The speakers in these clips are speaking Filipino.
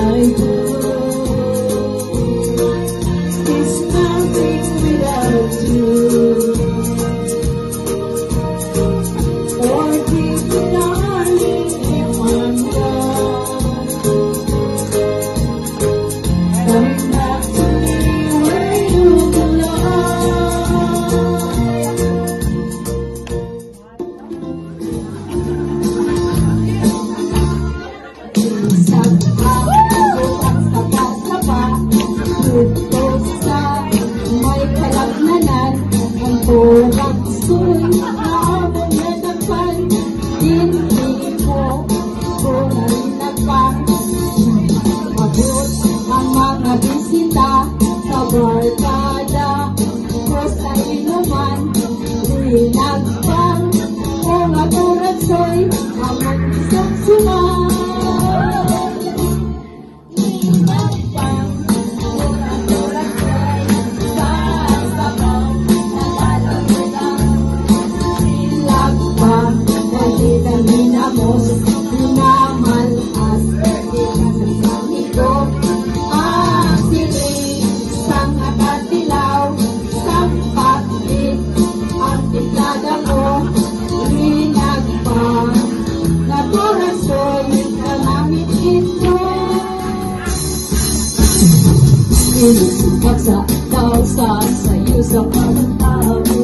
Paksa daw sa sayo sa pagtao.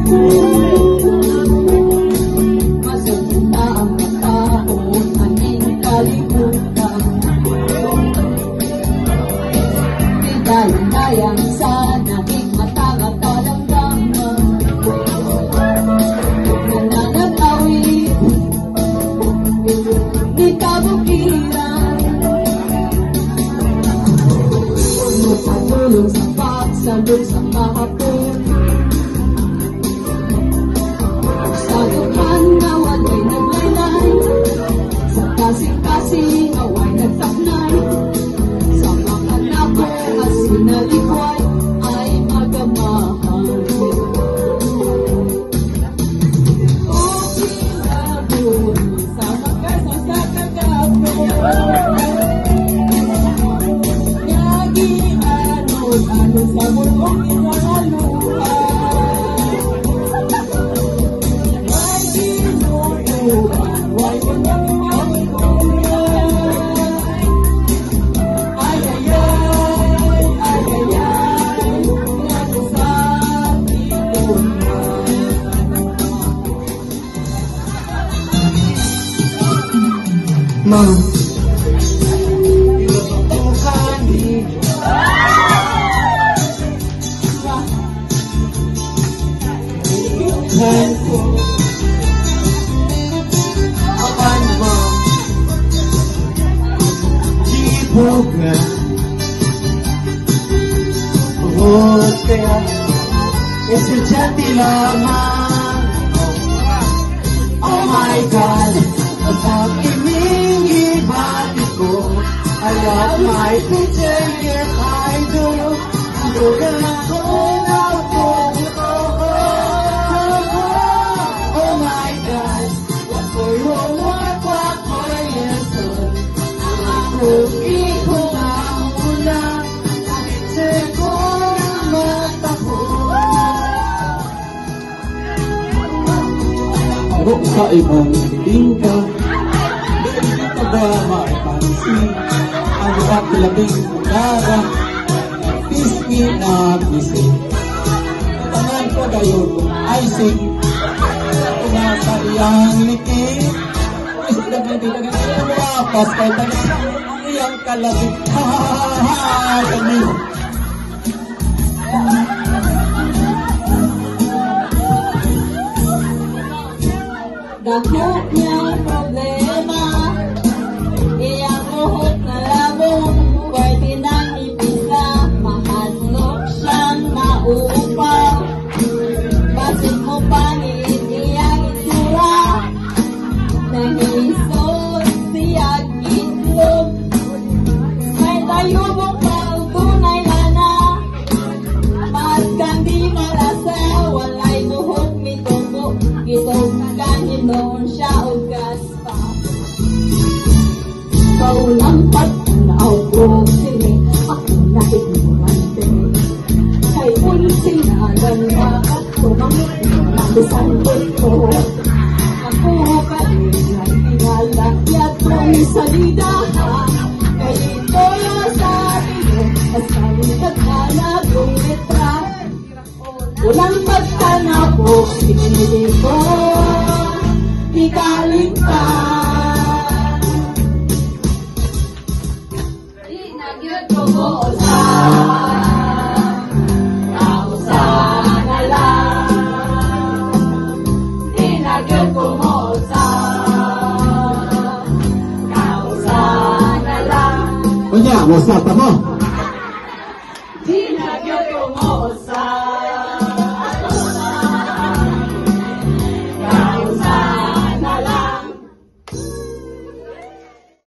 Masaganda ang tao, aning kalimutan. Di dayang-dayang sa naging matang at kalamdaman. Nananatawid, di kabukiran. Pagulong sa pagsandol sa kahapon. Sa duman na walay naglaylay, sa kasing-kasing away nagtaknay. Sa mga nako at sinalikway ay magamahan. O pinabon sa magkasa sa kagapon. Ano sa mulong inaluan, may ginuuan, may pinagpapagulan. Ay-ay-ay, ay-ay-ay, nagsabi ko na. Ma, Apan mo Jibog na Hotel Estudyante lamang. Oh my God, ang pag-ibig ibati ko. I love my teacher, yes I do. Doon ako na po. Oh my God, what for your work, what for your son. Ako ikulang ulang, seko ng mata ko. Ako sa ibang hiling ka, hindi ka ba maipansin? Ang hirap labing pagkara, pisngi na pisngi. Tangan ko gayon ay sing, nasa iyang liki. Pas kay tanis ang iyang kalabit. Ha ha ha kami. Dako niyang problema, iyang uhot na labong, pwede nang ipisa, mahadlok siyang maupaw. Basit mo pangit iyang itsura, nahisod siyang itlog. May tayubong tunay lana, magkandi malasa, walay nuhot mituto, itong kahinon siya o gaspa. Kaulampat na buong sini, ako na ignorante. Kay unsing na lang bakit tumangit na bisangkot ko. Ako kalingan tinalakyat kong salida, kay ito sa iyo, masalikat na nagong letra. Walang magtanapok, pinili ko, di kaligtan. Di nagyod ko mo kausa na lang. Di nagyod ko mo kausa na lang. Kunya, wasa pa mo.